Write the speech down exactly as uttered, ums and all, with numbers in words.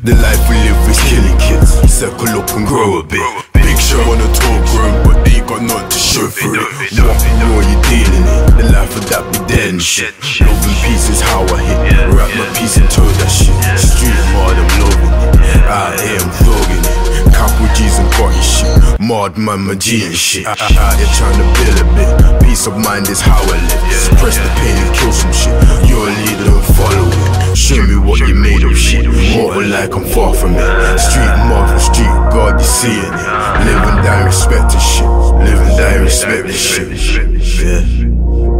The life we live is killing kids. Circle up and grow a bit. Big show on the talk room, but they got nothing to show for it. What more you dealing in? The life of that be dead and shit. Love and peace is how I hit. Rap my piece and told that shit. Street mod, I'm loving it. Out here I'm vlogging it. Couple G's and got your shit. Mod man, my G and shit. Out here trying to build a bit. Peace of mind is how I live. Suppress the pain and kill some shit. You're a leader, don't follow it. Show me what you made of shit. Mortal like I'm far from it. Street mod from street God, you seeing it. Live and die, respect the shit. Live and die, respect the shit. Yeah.